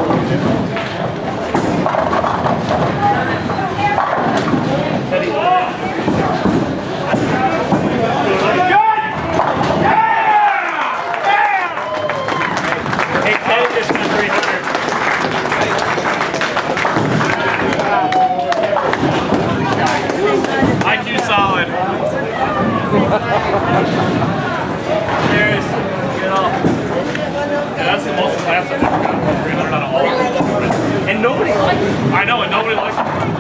IQ solid. Cheers. Get off. Yeah, that's the most class I've ever gotten. 300 on a hole. And nobody likes it. I know, and nobody likes it.